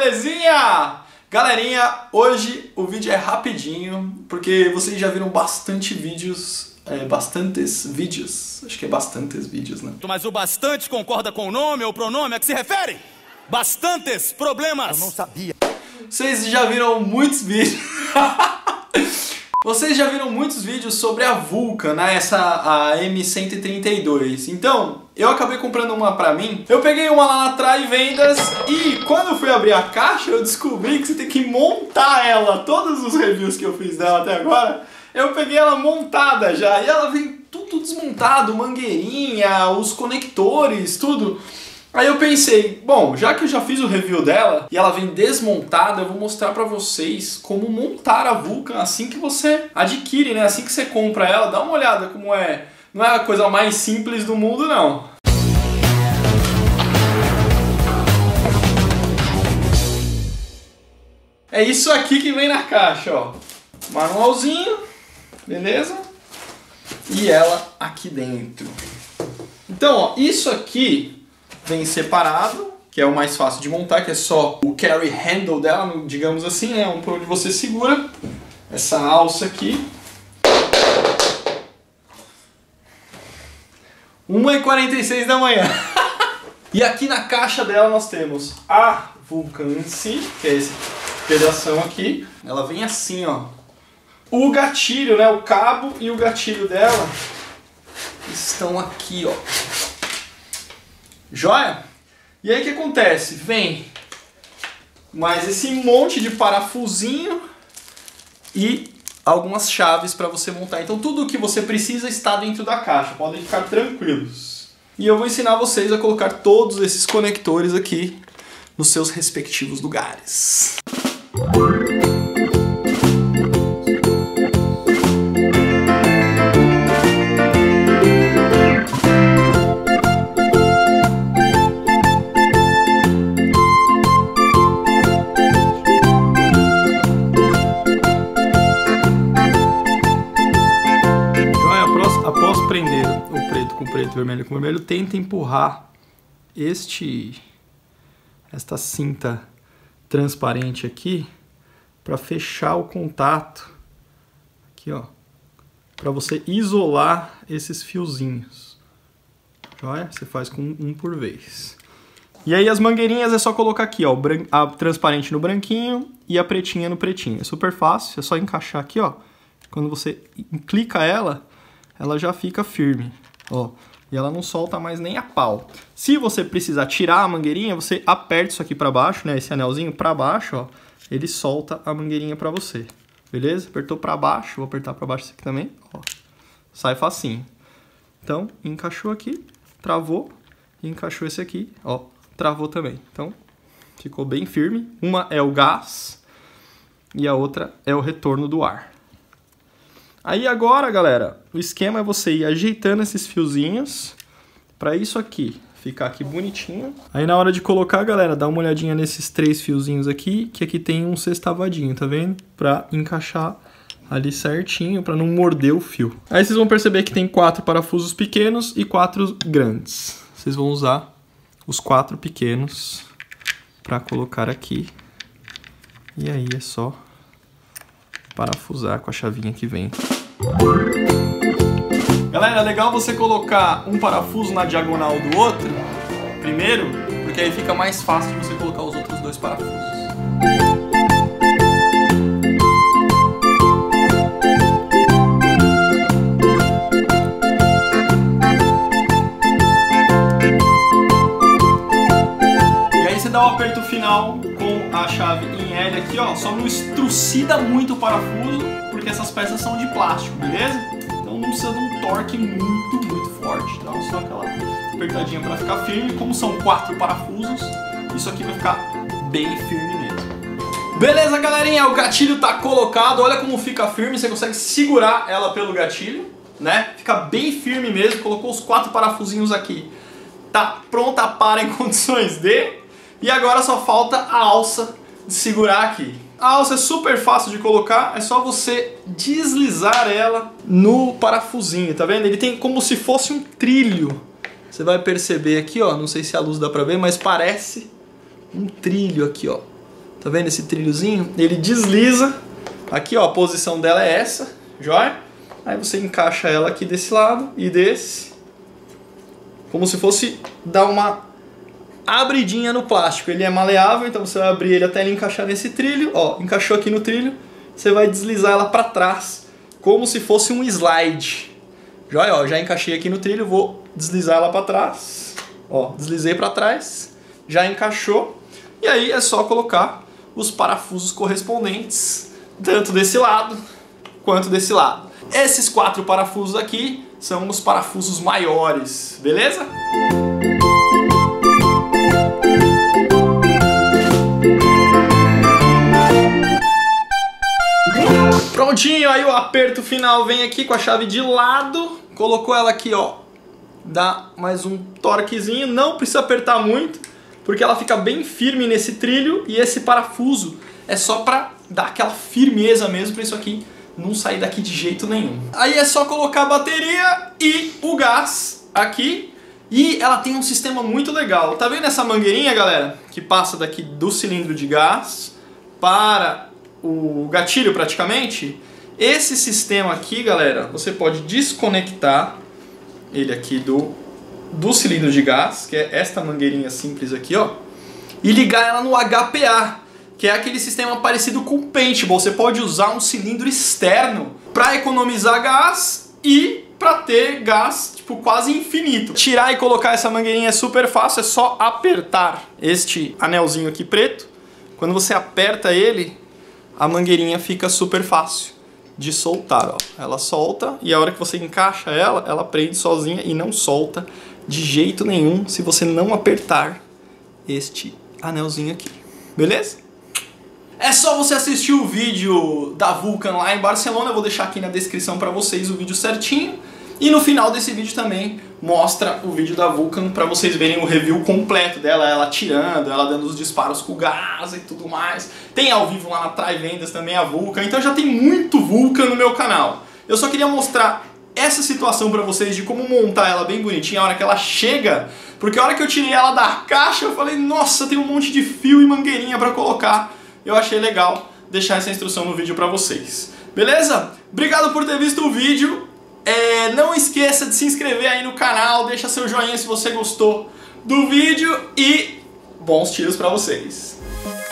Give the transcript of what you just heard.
belezinha? Galerinha, hoje o vídeo é rapidinho, porque vocês já viram bastantes vídeos, acho que é bastantes vídeos, né? Mas o bastante concorda com o nome ou pronome a que se refere? Bastantes problemas. Eu não sabia. Vocês já viram muitos vídeos... Vocês já viram muitos vídeos sobre a Vulcan, né? A M132. Então, eu acabei comprando uma pra mim. Eu peguei uma lá na Trai Vendas e quando eu fui abrir a caixa, eu descobri que você tem que montar ela. Todos os reviews que eu fiz dela até agora, eu peguei ela montada já. E ela vem tudo desmontado, mangueirinha, os conectores, tudo. Aí eu pensei, bom, já que eu já fiz o review dela e ela vem desmontada, eu vou mostrar pra vocês como montar a Vulcan assim que você adquire, né? Assim que você compra ela, dá uma olhada como é. Não é a coisa mais simples do mundo, não. É isso aqui que vem na caixa, ó. Manualzinho, beleza? E ela aqui dentro. Então, ó, isso aqui vem separado, que é o mais fácil de montar, que é só o carry handle dela, digamos assim, né? Por onde você segura essa alça aqui. 1h46 da manhã. E aqui na caixa dela nós temos a Vulcan em si, que é esse pedação aqui. Ela vem assim, ó. O gatilho, né? O cabo e o gatilho dela estão aqui, ó. Joia? E aí o que acontece? Vem mais esse monte de parafusinho e algumas chaves para você montar. Então tudo o que você precisa está dentro da caixa, podem ficar tranquilos. E eu vou ensinar vocês a colocar todos esses conectores aqui nos seus respectivos lugares. Prender o preto com preto, vermelho com vermelho, tenta empurrar esta cinta transparente aqui para fechar o contato aqui, ó, para você isolar esses fiozinhos. Olha, você faz com um por vez. E aí as mangueirinhas é só colocar aqui, ó, a transparente no branquinho e a pretinha no pretinho. É super fácil, é só encaixar aqui, ó. Quando você clica ela já fica firme, ó, e ela não solta mais nem a pau. Se você precisar tirar a mangueirinha, você aperta isso aqui pra baixo, né, esse anelzinho pra baixo, ó, ele solta a mangueirinha pra você, beleza? Apertou pra baixo, vou apertar pra baixo esse aqui também, ó, sai facinho. Então, encaixou aqui, travou, e encaixou esse aqui, ó, travou também. Então, ficou bem firme. Uma é o gás e a outra é o retorno do ar. Aí agora, galera, o esquema é você ir ajeitando esses fiozinhos para isso aqui ficar aqui bonitinho. Aí na hora de colocar, galera, dá uma olhadinha nesses 3 fiozinhos aqui, que aqui tem um sextavadinho, tá vendo? Para encaixar ali certinho, para não morder o fio. Aí vocês vão perceber que tem 4 parafusos pequenos e 4 grandes. Vocês vão usar os 4 pequenos para colocar aqui. E aí é só parafusar com a chavinha que vem. Galera, é legal você colocar um parafuso na diagonal do outro primeiro, porque aí fica mais fácil de você colocar os outros 2 parafusos. E aí você dá o aperto final com a chave em L aqui, ó, só não estrucida muito o parafuso, porque essas peças são de plástico, beleza? Então não precisa de um torque muito forte, dá só aquela apertadinha para ficar firme. Como são 4 parafusos, isso aqui vai ficar bem firme mesmo. Beleza, galerinha, o gatilho tá colocado, olha como fica firme, você consegue segurar ela pelo gatilho, né? Fica bem firme mesmo, colocou os 4 parafusinhos aqui, tá pronta para em condições de... E agora só falta a alça de segurar aqui. A alça é super fácil de colocar, é só você deslizar ela no parafusinho, tá vendo? Ele tem como se fosse um trilho. Você vai perceber aqui, ó, não sei se a luz dá pra ver, mas parece um trilho aqui, ó. Tá vendo esse trilhozinho? Ele desliza. Aqui, ó, a posição dela é essa, joia? Aí você encaixa ela aqui desse lado e desse. Como se fosse dar uma abridinha no plástico. Ele é maleável, então você vai abrir ele até ele encaixar nesse trilho. Ó, encaixou aqui no trilho. Você vai deslizar ela para trás, como se fosse um slide. Joia, ó, já encaixei aqui no trilho, vou deslizar ela para trás. Ó, deslizei para trás, já encaixou. E aí é só colocar os parafusos correspondentes, tanto desse lado quanto desse lado. Esses 4 parafusos aqui são os parafusos maiores, beleza? Prontinho, aí o aperto final vem aqui com a chave de lado, colocou ela aqui, ó, dá mais um torquezinho, não precisa apertar muito, porque ela fica bem firme nesse trilho e esse parafuso é só pra dar aquela firmeza mesmo, pra isso aqui não sair daqui de jeito nenhum. Aí é só colocar a bateria e o gás aqui. E ela tem um sistema muito legal. Tá vendo essa mangueirinha, galera? Que passa daqui do cilindro de gás para o gatilho praticamente. Esse sistema aqui, galera, você pode desconectar ele aqui do cilindro de gás, que é esta mangueirinha simples aqui, ó, e ligar ela no HPA, que é aquele sistema parecido com o paintball. Você pode usar um cilindro externo para economizar gás e para ter gás tipo quase infinito. Tirar e colocar essa mangueirinha é super fácil, é só apertar este anelzinho aqui preto. Quando você aperta ele, a mangueirinha fica super fácil de soltar, ó. Ela solta e a hora que você encaixa ela, ela prende sozinha e não solta de jeito nenhum se você não apertar este anelzinho aqui. Beleza? É só você assistir o vídeo da Vulcan lá em Barcelona, eu vou deixar aqui na descrição para vocês o vídeo certinho. E no final desse vídeo também mostra o vídeo da Vulcan para vocês verem o review completo dela, ela atirando, ela dando os disparos com gás e tudo mais. Tem ao vivo lá na Trai Vendas também a Vulcan, então já tem muito Vulcan no meu canal. Eu só queria mostrar essa situação para vocês de como montar ela bem bonitinha a hora que ela chega, porque a hora que eu tirei ela da caixa eu falei, nossa, tem um monte de fio e mangueirinha para colocar. Eu achei legal deixar essa instrução no vídeo pra vocês. Beleza? Obrigado por ter visto o vídeo. Não esqueça de se inscrever aí no canal, deixa seu joinha se você gostou do vídeo e bons tiros pra vocês.